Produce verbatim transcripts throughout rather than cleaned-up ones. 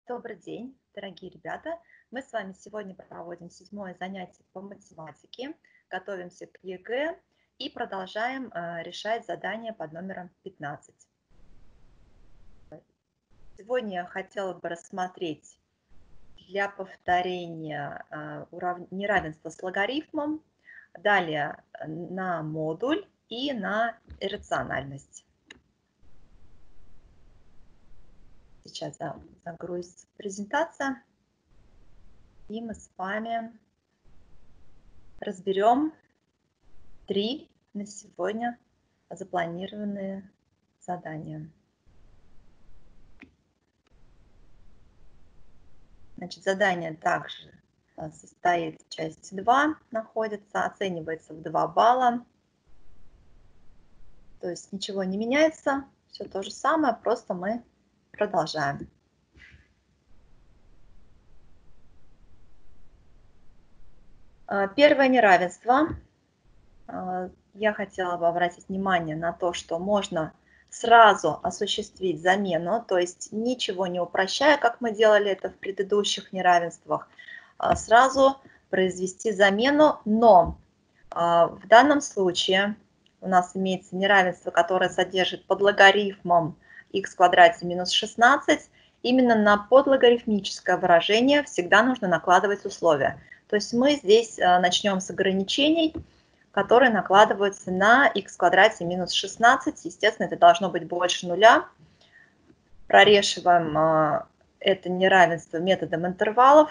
Добрый день, дорогие ребята! Мы с вами сегодня проводим седьмое занятие по математике, готовимся к ЕГЭ и продолжаем э, решать задания под номером пятнадцать. Сегодня я хотела бы рассмотреть для повторения э, урав... неравенство с логарифмом, далее на модуль и на иррациональность. Сейчас загрузится презентация, и мы с вами разберем три на сегодня запланированные задания. Значит, задание также состоит, часть два находится, оценивается в два балла. То есть ничего не меняется, все то же самое, просто мы продолжаем. Первое неравенство. Я хотела бы обратить внимание на то, что можно сразу осуществить замену, то есть ничего не упрощая, как мы делали это в предыдущих неравенствах, сразу произвести замену, но в данном случае у нас имеется неравенство, которое содержит под логарифмом х в квадрате минус шестнадцать. Именно на подлогарифмическое выражение всегда нужно накладывать условия. То есть мы здесь начнем с ограничений, которые накладываются на х в квадрате минус шестнадцать. Естественно, это должно быть больше нуля. Прорешиваем это неравенство методом интервалов,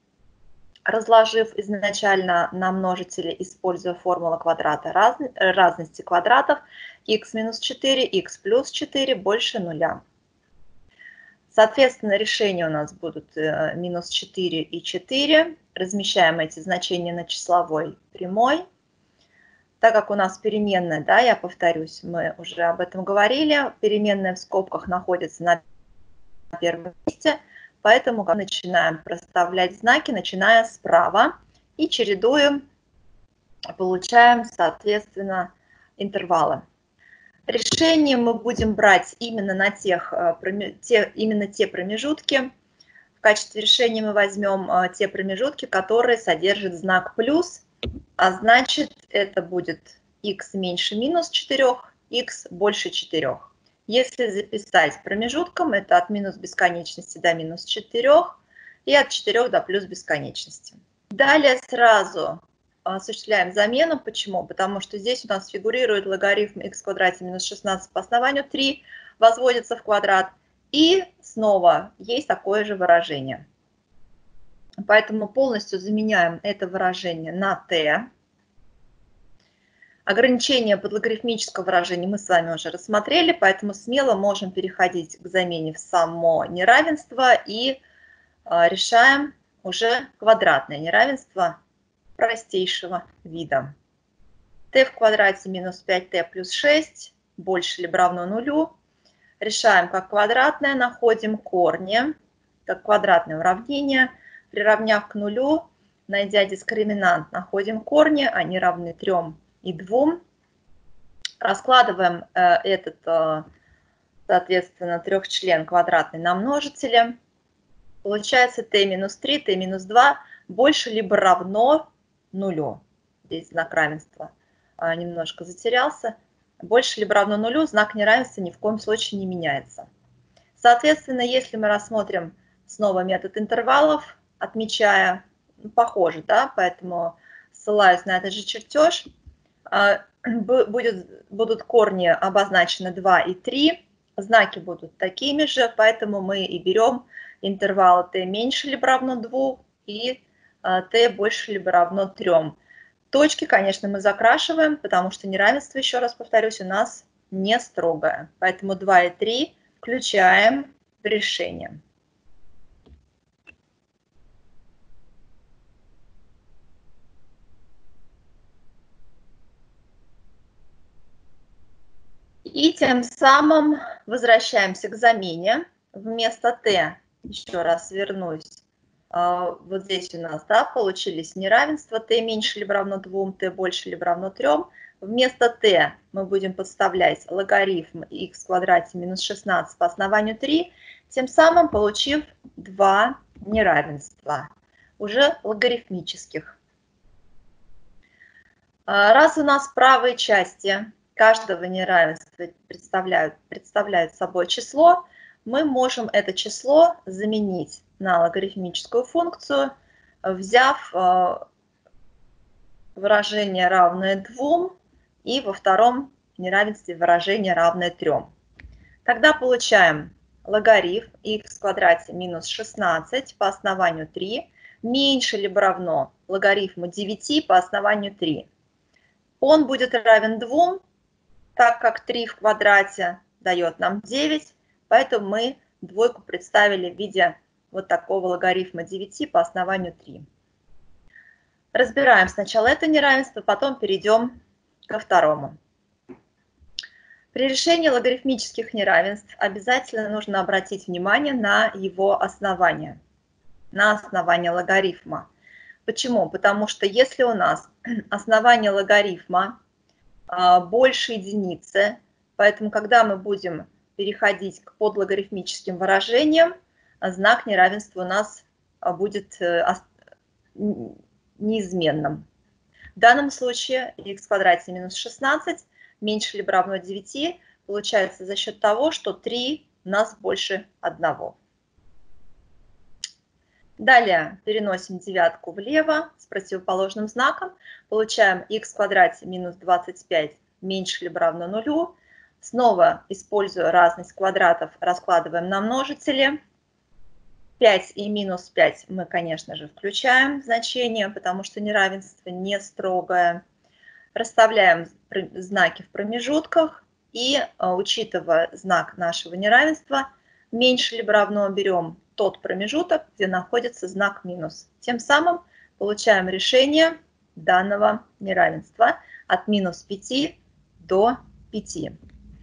разложив изначально на множители, используя формулу квадрата раз, разности квадратов, х минус четыре, х плюс четыре больше нуля. Соответственно, решения у нас будут минус четыре и четыре. Размещаем эти значения на числовой прямой. Так как у нас переменная, да, я повторюсь, мы уже об этом говорили, переменная в скобках находится на первом месте, поэтому мы начинаем проставлять знаки, начиная справа, и чередуем, получаем, соответственно, интервалы. Решение мы будем брать именно на тех, те, именно те промежутки. В качестве решения мы возьмем те промежутки, которые содержат знак плюс, а значит, это будет х меньше минус четырёх, х больше четырёх. Если записать промежутком, это от минус бесконечности до минус четырёх и от четырёх до плюс бесконечности. Далее сразу осуществляем замену. Почему? Потому что здесь у нас фигурирует логарифм х в квадрате минус шестнадцать по основанию три, возводится в квадрат, и снова есть такое же выражение. Поэтому полностью заменяем это выражение на t. Ограничение подлогарифмического выражения мы с вами уже рассмотрели, поэтому смело можем переходить к замене в само неравенство и решаем уже квадратное неравенство простейшего вида. t в квадрате минус пять t плюс шесть больше либо равно нулю. Решаем как квадратное, находим корни, как квадратное уравнение. Приравняв к нулю, найдя дискриминант, находим корни, они равны трём и двум. Раскладываем э, этот, э, соответственно, трехчлен квадратный на множители. Получается t минус три, t минус два больше либо равно нулю. Здесь знак равенства э, немножко затерялся. Больше либо равно нулю, знак неравенства ни в коем случае не меняется. Соответственно, если мы рассмотрим снова метод интервалов, отмечая, ну, похоже, да, поэтому ссылаюсь на этот же чертеж, будет, будут корни обозначены два и три, знаки будут такими же, поэтому мы и берем интервалы t меньше либо равно двум и t больше либо равно трём. Точки, конечно, мы закрашиваем, потому что неравенство, еще раз повторюсь, у нас не строгое. Поэтому два и три включаем в решение. И тем самым возвращаемся к замене. Вместо t, еще раз вернусь, вот здесь у нас, да, получились неравенства, t меньше либо равно двум, t больше либо равно трём. Вместо t мы будем подставлять логарифм х в квадрате минус шестнадцать по основанию три, тем самым получив два неравенства, уже логарифмических. Раз у нас правые части каждого неравенства представляют, представляют собой число, мы можем это число заменить на логарифмическую функцию, взяв выражение равное двум и во втором неравенстве выражение равное трем. Тогда получаем логарифм х в квадрате минус шестнадцать по основанию три меньше либо равно логарифму девяти по основанию три. Он будет равен двум, так как три в квадрате дает нам девять, поэтому мы двойку представили в виде вот такого логарифма девяти по основанию три. Разбираем сначала это неравенство, потом перейдем ко второму. При решении логарифмических неравенств обязательно нужно обратить внимание на его основание, на основание логарифма. Почему? Потому что если у нас основание логарифма больше единицы, поэтому когда мы будем переходить к подлогарифмическим выражениям, знак неравенства у нас будет неизменным. В данном случае х в квадрате минус шестнадцать меньше либо равно девяти получается за счет того, что три у нас больше одного. Далее переносим девятку влево с противоположным знаком. Получаем х в квадрате минус двадцать пять меньше либо равно нулю. Снова, используя разность квадратов, раскладываем на множители. пять и минус пять мы, конечно же, включаем значение, потому что неравенство не строгое. Расставляем знаки в промежутках и, учитывая знак нашего неравенства, меньше либо равно берем тот промежуток, где находится знак минус. Тем самым получаем решение данного неравенства от минус пяти до пяти.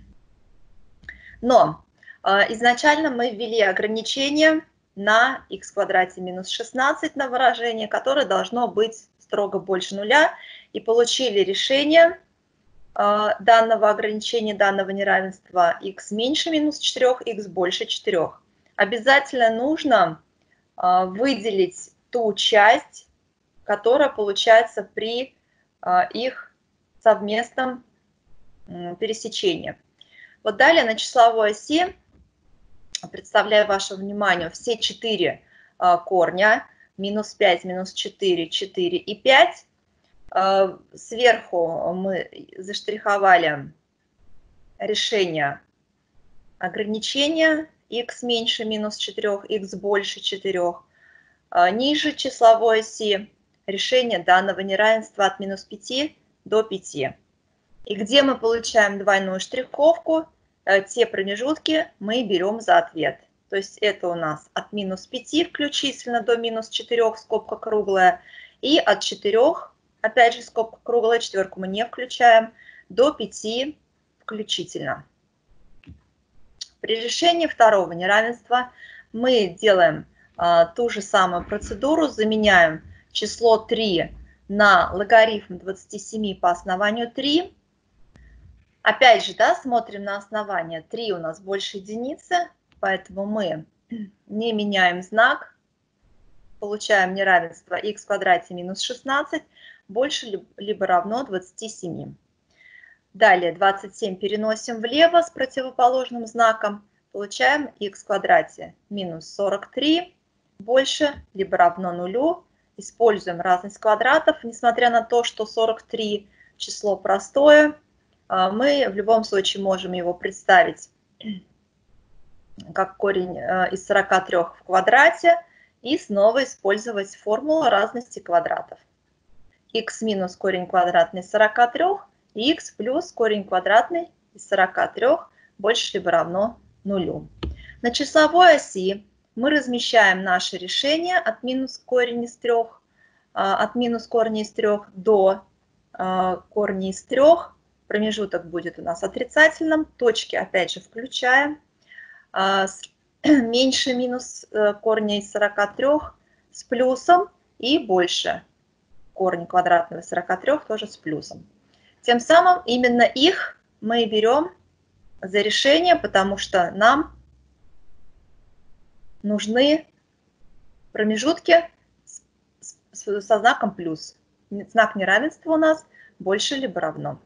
Но э, изначально мы ввели ограничение на х в квадрате минус шестнадцать на выражение, которое должно быть строго больше нуля, и получили решение э, данного ограничения, данного неравенства х меньше минус четырёх, х больше четырёх. Обязательно нужно э, выделить ту часть, которая получается при э, их совместном э, пересечении. Вот далее на числовой оси представляю вашему вниманию все четыре э, корня, минус пять, минус четыре, четыре и пять. Э, сверху мы заштриховали решение ограничения х меньше минус четырёх, х больше четырёх. Э, ниже числовой оси решение данного неравенства от минус пяти до пяти. И где мы получаем двойную штриховку, те промежутки мы берем за ответ. То есть это у нас от минус пяти включительно до минус четырёх, скобка круглая, и от четырёх, опять же скобка круглая, четверку мы не включаем, до пяти включительно. При решении второго неравенства мы делаем а, ту же самую процедуру, заменяем число три на логарифм двадцати семи по основанию три. Опять же, да, смотрим на основание. три у нас больше единицы, поэтому мы не меняем знак. Получаем неравенство х в квадрате минус шестнадцать больше либо равно двадцати семи. Далее двадцать семь переносим влево с противоположным знаком. Получаем х в квадрате минус сорок три больше либо равно нулю. Используем разность квадратов. Несмотря на то, что сорок три число простое, мы в любом случае можем его представить как корень из сорока трёх в квадрате и снова использовать формулу разности квадратов. Х минус корень квадратный из сорока трёх и х плюс корень квадратный из сорока трёх больше либо равно нулю. На числовой оси мы размещаем наше решение от минус корень из трех, от минус корня из трех до корня из трех. Промежуток будет у нас отрицательным, точки опять же включаем. Меньше минус корня из сорока трёх с плюсом и больше корня квадратного из сорока трёх тоже с плюсом. Тем самым именно их мы берем за решение, потому что нам нужны промежутки со знаком плюс. Знак неравенства у нас больше либо равно.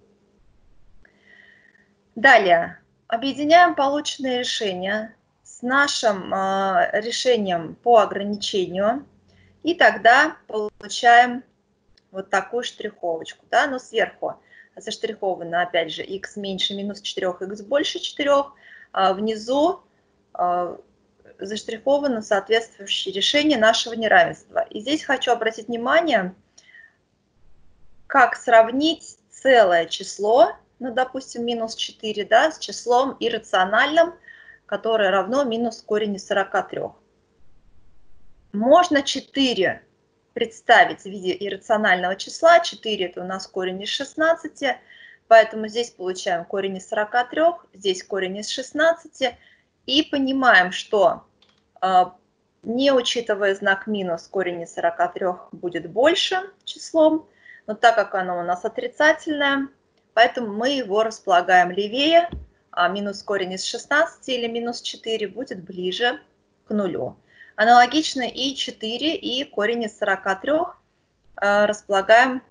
Далее объединяем полученные решения с нашим э, решением по ограничению, и тогда получаем вот такую штриховочку, да, но сверху заштриховано, опять же, x меньше минус четыре, x больше четыре, а внизу э, заштриховано соответствующее решение нашего неравенства. И здесь хочу обратить внимание, как сравнить целое число, ну, допустим, минус четыре, да, с числом иррациональным, которое равно минус корень из сорока трёх. Можно четыре представить в виде иррационального числа. четыре это у нас корень из шестнадцати, поэтому здесь получаем корень из сорока трёх, здесь корень из шестнадцати. И понимаем, что не учитывая знак минус, корень из сорока трёх будет больше числом, но так как оно у нас отрицательное, поэтому мы его располагаем левее, а минус корень из шестнадцати или минус четыре будет ближе к нулю. Аналогично и четыре, и корень из сорока трёх располагаем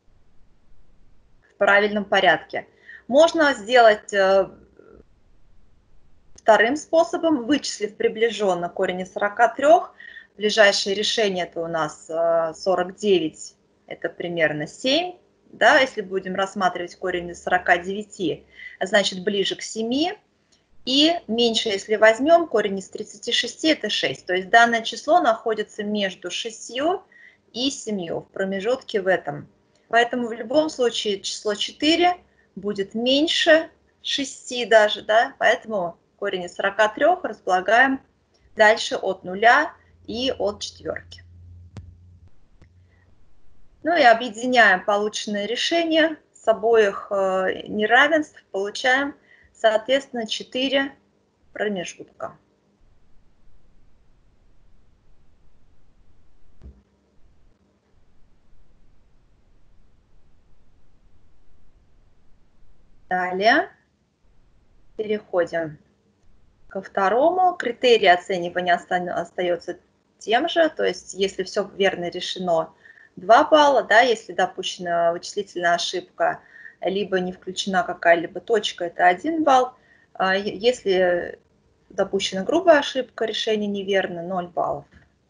в правильном порядке. Можно сделать вторым способом, вычислив приближенно корень из сорока трёх. Ближайшее решение это у нас сорок девять, это примерно семь. Да, если будем рассматривать корень из сорока девяти, значит ближе к семи. И меньше, если возьмем, корень из тридцати шести, это шесть. То есть данное число находится между шестью и семью, в промежутке в этом. Поэтому в любом случае число четыре будет меньше шести даже, да, поэтому корень из сорока трёх располагаем дальше от нуля и от четверки. Ну и объединяем полученные решения с обоих неравенств, получаем, соответственно, четыре промежутка. Далее переходим ко второму. Критерий оценивания остается тем же, то есть если все верно решено, два балла, да, если допущена вычислительная ошибка, либо не включена какая-либо точка, это один балл. Если допущена грубая ошибка, решение неверно, ноль баллов.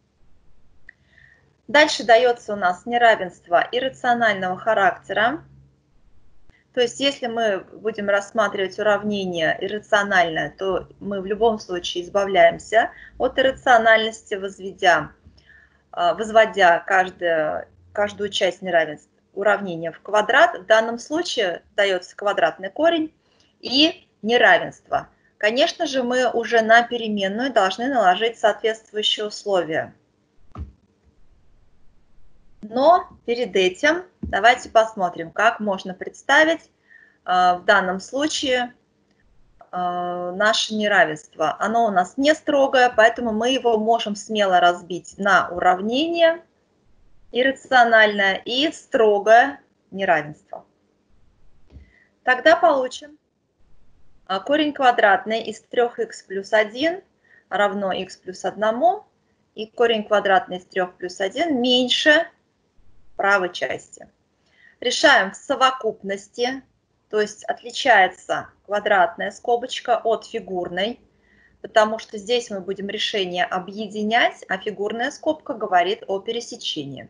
Дальше дается у нас неравенство иррационального характера. То есть если мы будем рассматривать уравнение иррациональное, то мы в любом случае избавляемся от иррациональности, возведя, возводя каждую, каждую часть неравенства уравнения в квадрат. В данном случае дается квадратный корень и неравенство. Конечно же, мы уже на переменную должны наложить соответствующие условия. Но перед этим давайте посмотрим, как можно представить э, в данном случае э, наше неравенство. Оно у нас не строгое, поэтому мы его можем смело разбить на уравнение иррациональное и строгое неравенство. Тогда получим э, корень квадратный из трёх икс плюс один равно х плюс одному, и корень квадратный из трёх плюс один меньше правой части. Решаем в совокупности, то есть отличается квадратная скобочка от фигурной, потому что здесь мы будем решение объединять, а фигурная скобка говорит о пересечении.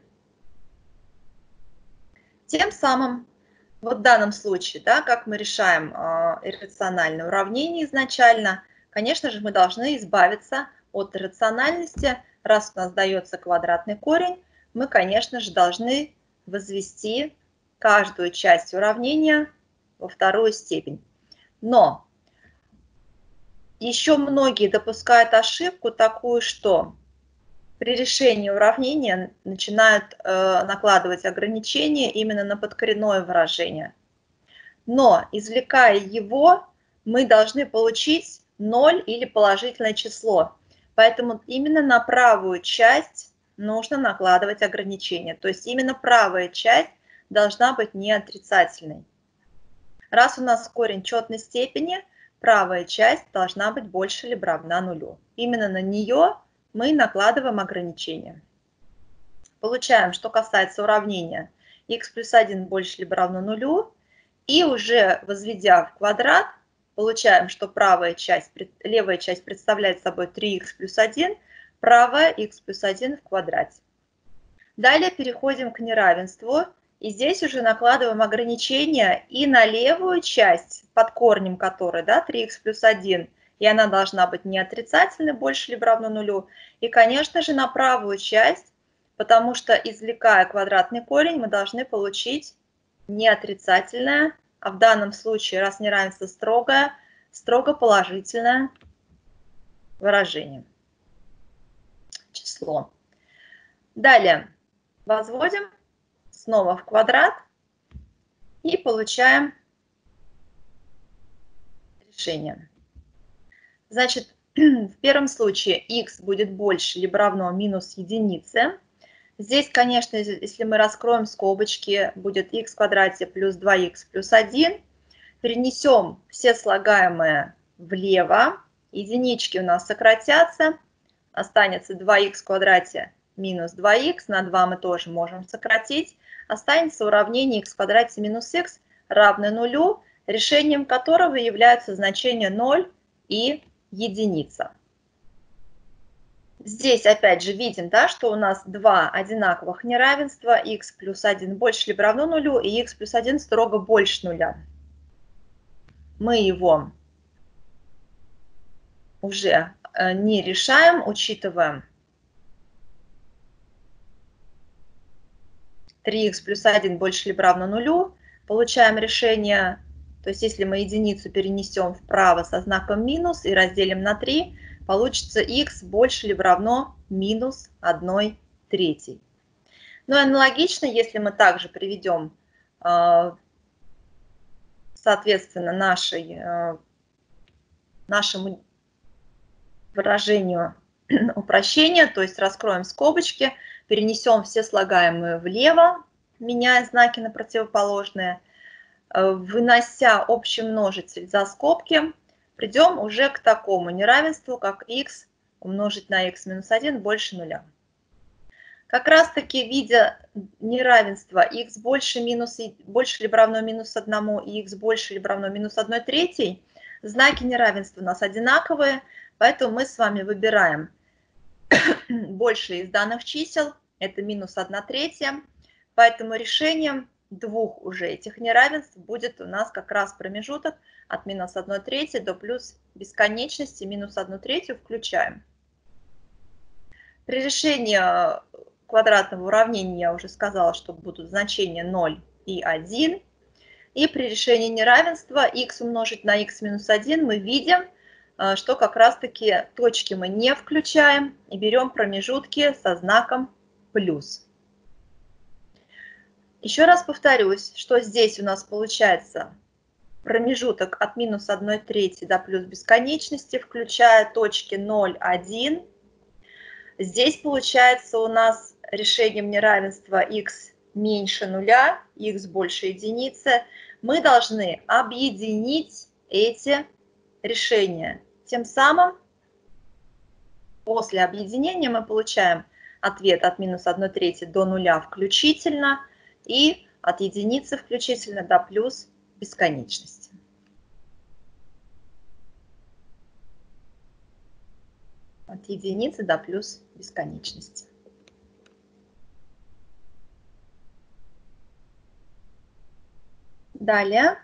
Тем самым, вот в данном случае, да, как мы решаем э, иррациональное уравнение изначально, конечно же, мы должны избавиться от иррациональности. Раз у нас дается квадратный корень, мы, конечно же, должны возвести каждую часть уравнения во вторую степень. Но еще многие допускают ошибку такую, что при решении уравнения начинают э, накладывать ограничения именно на подкоренное выражение. Но, извлекая его, мы должны получить ноль или положительное число. Поэтому именно на правую часть нужно накладывать ограничения. То есть именно правая часть должна быть не отрицательной. Раз у нас корень четной степени, правая часть должна быть больше либо равна нулю. Именно на нее мы накладываем ограничение. Получаем, что касается уравнения х плюс один больше либо равно нулю, и уже возведя в квадрат, получаем, что правая часть, левая часть представляет собой три х плюс один, правая х плюс один в квадрате. Далее переходим к неравенству, и здесь уже накладываем ограничения и на левую часть, под корнем которой, да, три х плюс один, и она должна быть не отрицательной, больше либо равно нулю, и, конечно же, на правую часть, потому что, извлекая квадратный корень, мы должны получить не отрицательное, а в данном случае, раз неравенство строгое, строго положительное выражение, число. Далее возводим снова в квадрат и получаем решение. Значит, в первом случае х будет больше либо равно минус единице. Здесь, конечно, если мы раскроем скобочки, будет х в квадрате плюс два х плюс один. Перенесем все слагаемые влево. Единички у нас сократятся. Останется два х в квадрате минус два х. На два мы тоже можем сократить. Останется уравнение х в квадрате минус х равно нулю, решением которого являются значения ноль и единица. Здесь опять же видим, да, что у нас два одинаковых неравенства, х плюс один больше либо равно нулю, и х плюс один строго больше нуля. Мы его уже не решаем, учитываем три х плюс один больше либо равно нулю, получаем решение, то есть если мы единицу перенесем вправо со знаком минус и разделим на три, получится х больше либо равно минус одной трети. Ну и аналогично, если мы также приведем, соответственно, нашей, нашему выражению упрощения, то есть раскроем скобочки, перенесем все слагаемые влево, меняя знаки на противоположные, вынося общий множитель за скобки, придем уже к такому неравенству, как х умножить на х минус один больше нуля. Как раз таки, видя неравенство х больше, минус, больше либо равно минус одному и х больше либо равно минус одной третьей, знаки неравенства у нас одинаковые, поэтому мы с вами выбираем больше из данных чисел, это минус одна третья, поэтому решением двух уже этих неравенств будет у нас как раз промежуток от минус одной трети до плюс бесконечности минус одну третью включаем. При решении квадратного уравнения я уже сказала, что будут значения ноль и один. И при решении неравенства х умножить на х минус один мы видим, что как раз-таки точки мы не включаем и берем промежутки со знаком плюс. Еще раз повторюсь, что здесь у нас получается промежуток от минус одной трети до плюс бесконечности, включая точки ноль, один. Здесь получается у нас решением неравенства х меньше нуля, х больше единицы. Мы должны объединить эти решения. Тем самым после объединения мы получаем ответ от минус одной трети до нуля включительно и от единицы включительно до плюс бесконечности. От единицы до плюс бесконечности. Далее.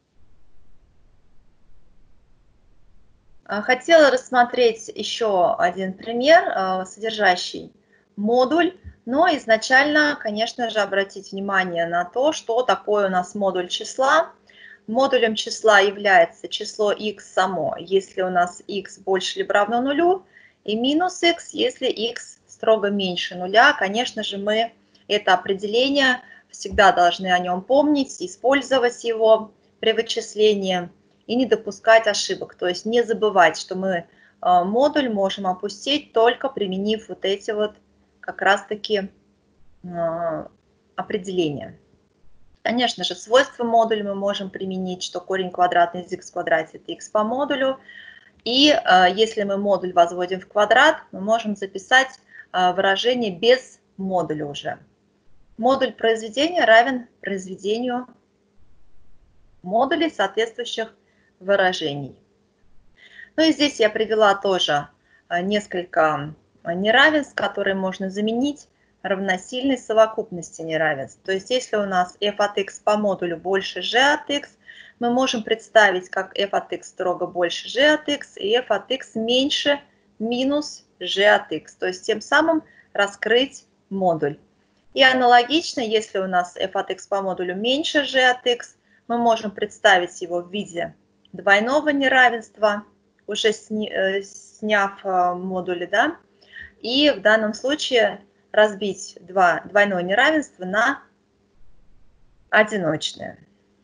Хотела рассмотреть еще один пример, содержащий модуль, но изначально, конечно же, обратить внимание на то, что такое у нас модуль числа. Модулем числа является число х само, если у нас х больше либо равно нулю, и минус х, если х строго меньше нуля. Конечно же, мы это определение всегда должны о нем помнить, использовать его при вычислении и не допускать ошибок. То есть не забывать, что мы модуль можем опустить, только применив вот эти вот как раз-таки определения. Конечно же, свойства модуля мы можем применить, что корень квадратный из х в квадрате – это х по модулю. И э, если мы модуль возводим в квадрат, мы можем записать э, выражение без модуля уже. Модуль произведения равен произведению модулей соответствующих выражений. Ну и здесь я привела тоже э, несколько неравенств, которые можно заменить равносильной совокупности неравенств. То есть если у нас f от x по модулю больше g от x, мы можем представить, как f от x строго больше g от x и f от x меньше минус g от x. То есть тем самым раскрыть модуль. И аналогично, если у нас f от x по модулю меньше g от x, мы можем представить его в виде двойного неравенства, уже сняв модули, да, и в данном случае разбить два, двойное неравенство на одиночное.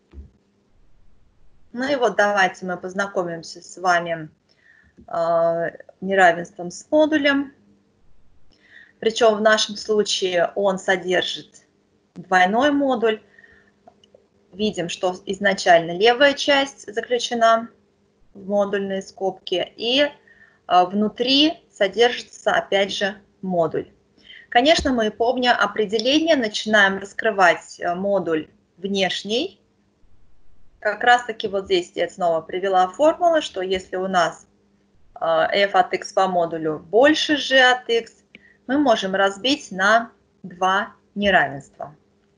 Ну и вот давайте мы познакомимся с вами э, неравенством с модулем. Причем в нашем случае он содержит двойной модуль. Видим, что изначально левая часть заключена в модульные скобки, и э, внутри содержится опять же модуль. Конечно, мы, помня определение, начинаем раскрывать модуль внешний. Как раз таки вот здесь я снова привела формулу, что если у нас f от x по модулю больше g от x, мы можем разбить на два неравенства.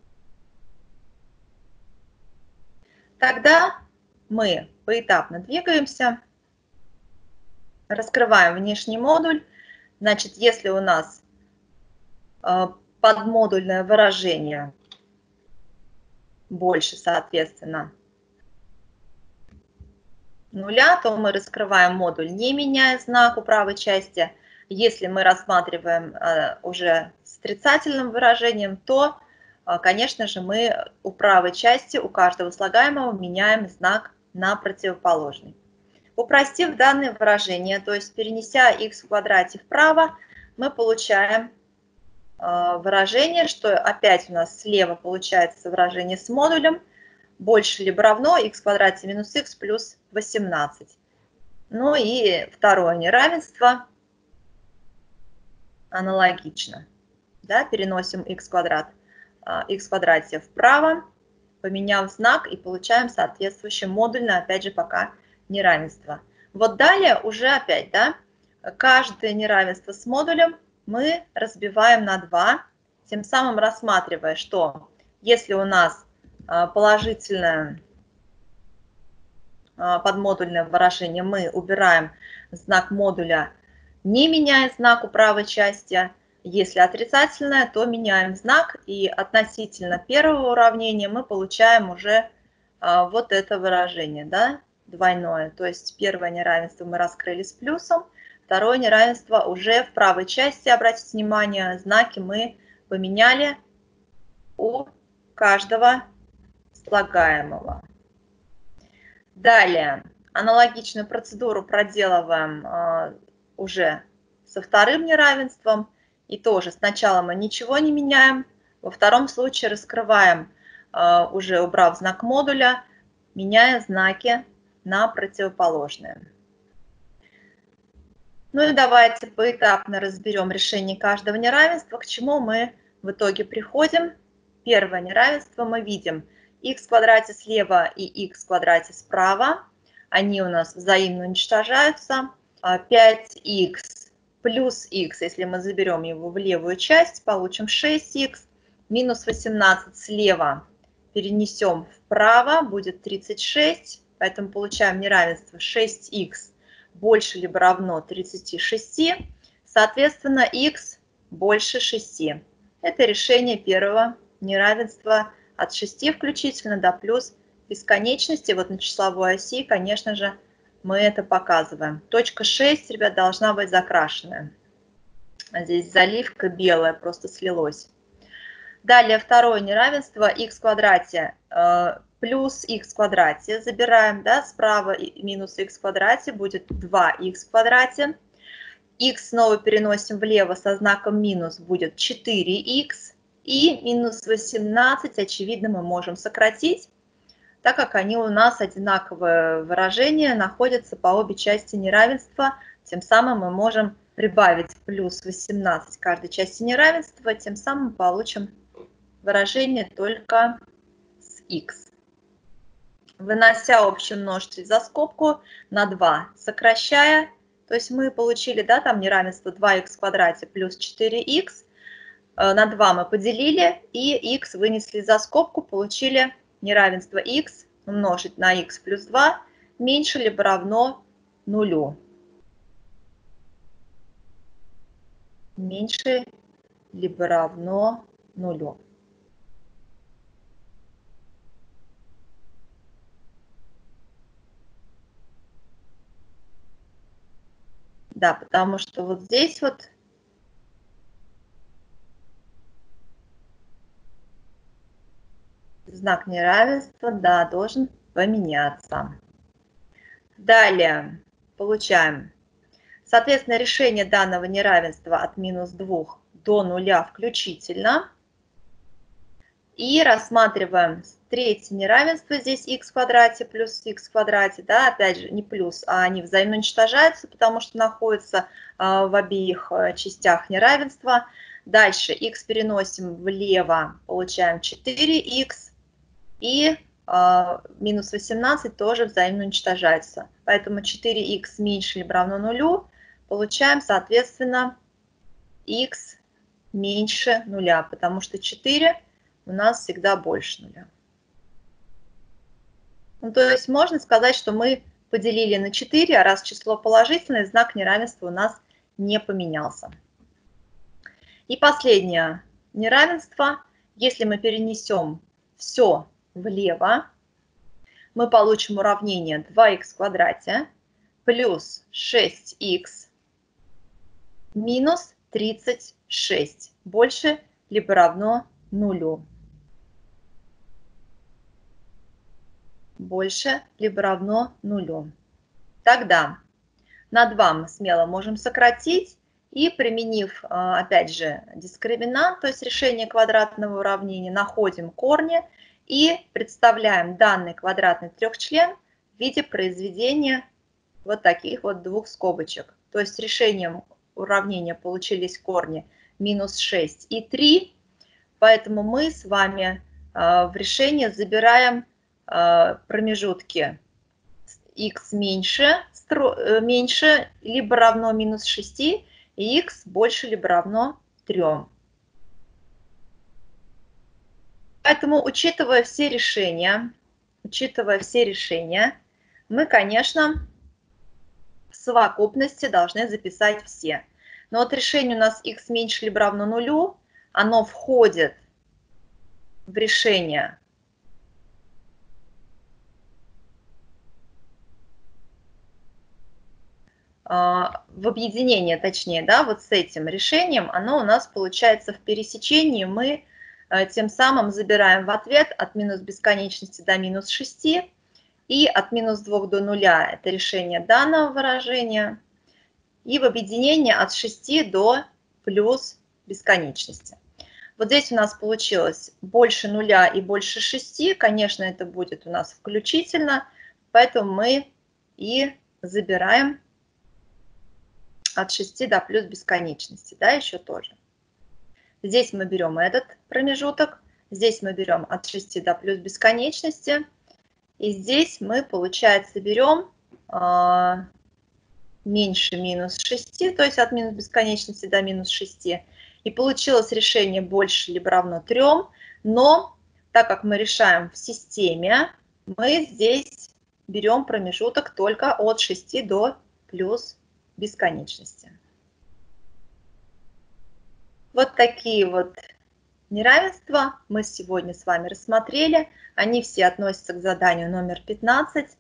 Тогда мы поэтапно двигаемся, раскрываем внешний модуль. Значит, если у нас подмодульное выражение больше, соответственно, нуля, то мы раскрываем модуль, не меняя знак у правой части. Если мы рассматриваем уже с отрицательным выражением, то, конечно же, мы у правой части, у каждого слагаемого меняем знак на противоположный. Упростив данное выражение, то есть перенеся х в квадрате вправо, мы получаем выражение, что опять у нас слева получается выражение с модулем больше либо равно х в квадрате минус х плюс восемнадцать. Ну и второе неравенство аналогично. Да, переносим х квадрат, х в квадрате вправо, поменяв знак, и получаем соответствующее модульное, опять же, пока неравенство. Вот далее уже опять, да, каждое неравенство с модулем мы разбиваем на два, тем самым рассматривая, что если у нас положительное подмодульное выражение, мы убираем знак модуля, не меняя знак у правой части. Если отрицательное, то меняем знак, и относительно первого уравнения мы получаем уже вот это выражение, да, двойное. То есть первое неравенство мы раскрыли с плюсом, второе неравенство уже в правой части, обратите внимание, знаки мы поменяли у каждого слагаемого. Далее, аналогичную процедуру проделываем э, уже со вторым неравенством. И тоже сначала мы ничего не меняем, во втором случае раскрываем, э, уже убрав знак модуля, меняя знаки на противоположные. Ну и давайте поэтапно разберем решение каждого неравенства, к чему мы в итоге приходим. Первое неравенство мы видим х в квадрате слева и х в квадрате справа. Они у нас взаимно уничтожаются. пять х плюс х, если мы заберем его в левую часть, получим шесть х. Минус восемнадцать слева перенесем вправо, будет тридцать шесть. Поэтому получаем неравенство шесть х больше либо равно тридцати шести. Соответственно, х больше шести. Это решение первого неравенства от шести включительно до плюс бесконечности. Вот на числовой оси, конечно же, мы это показываем. Точка шесть, ребят, должна быть закрашенная. Здесь заливка белая, просто слилось. Далее второе неравенство х в квадрате э, плюс х в квадрате. Забираем, да, справа минус х в квадрате будет два х в квадрате. Х снова переносим влево со знаком минус, будет четыре х. И минус восемнадцать, очевидно, мы можем сократить, так как они у нас одинаковое выражение, находятся по обе части неравенства. Тем самым мы можем прибавить плюс восемнадцать к каждой части неравенства, тем самым получим выражение только с х. Вынося общий множитель за скобку на два, сокращая, то есть мы получили, да, там неравенство два х в квадрате плюс четыре х, на два мы поделили и х вынесли за скобку, получили неравенство х умножить на х плюс два меньше либо равно нулю. Меньше либо равно нулю. Да, потому что вот здесь вот знак неравенства, да, должен поменяться. Далее получаем, соответственно, решение данного неравенства от минус двух до нуля включительно. И рассматриваем третье неравенство, здесь х в квадрате плюс х в квадрате, да, опять же не плюс, а они взаимно уничтожаются, потому что находятся а, в обеих а, частях неравенства. Дальше х переносим влево, получаем четыре х, и а, минус восемнадцать тоже взаимно уничтожается. Поэтому четыре х меньше либо равно нулю, получаем, соответственно, х меньше нуля, потому что четыре у нас всегда больше нуля. Ну, то есть можно сказать, что мы поделили на четыре, а раз число положительное, знак неравенства у нас не поменялся. И последнее неравенство. Если мы перенесем все влево, мы получим уравнение два х в квадрате плюс шесть х минус тридцать шесть больше либо равно нулю. Больше либо равно нулю. Тогда на два мы смело можем сократить и, применив, опять же, дискриминант, то есть решение квадратного уравнения, находим корни и представляем данный квадратный трехчлен в виде произведения вот таких вот двух скобочек. То есть решением уравнения получились корни минус шесть и три, поэтому мы с вами в решение забираем промежутки х меньше, меньше либо равно минус шести и х больше либо равно трем. Поэтому, учитывая все решения, учитывая все решения, мы, конечно, в совокупности должны записать все. Но вот решение у нас х меньше либо равно нулю, оно входит в решение в объединение, точнее, да, вот с этим решением, оно у нас получается в пересечении, мы тем самым забираем в ответ от минус бесконечности до минус шести и от минус двух до нуля, это решение данного выражения, и в объединении от шести до плюс бесконечности. Вот здесь у нас получилось больше нуля и больше шести, конечно, это будет у нас включительно, поэтому мы и забираем от шести до плюс бесконечности, да, еще тоже. Здесь мы берем этот промежуток, здесь мы берем от шести до плюс бесконечности, и здесь мы, получается, берем э, меньше минус шести, то есть от минус бесконечности до минус шести, и получилось решение больше либо равно трем, но так как мы решаем в системе, мы здесь берем промежуток только от шести до плюс бесконечности. Вот такие вот неравенства мы сегодня с вами рассмотрели. Они все относятся к заданию номер пятнадцать.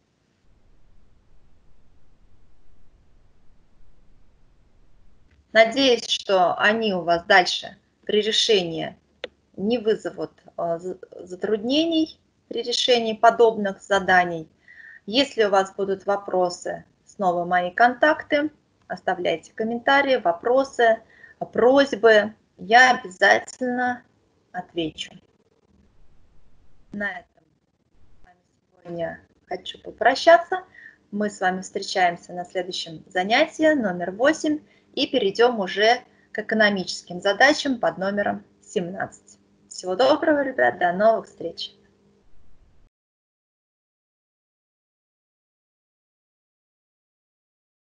Надеюсь, что они у вас дальше при решении не вызовут затруднений при решении подобных заданий. Если у вас будут вопросы, снова мои контакты. Оставляйте комментарии, вопросы, просьбы. Я обязательно отвечу. На этом сегодня хочу попрощаться. Мы с вами встречаемся на следующем занятии, номер восемь, и перейдем уже к экономическим задачам под номером семнадцать. Всего доброго, ребят, до новых встреч!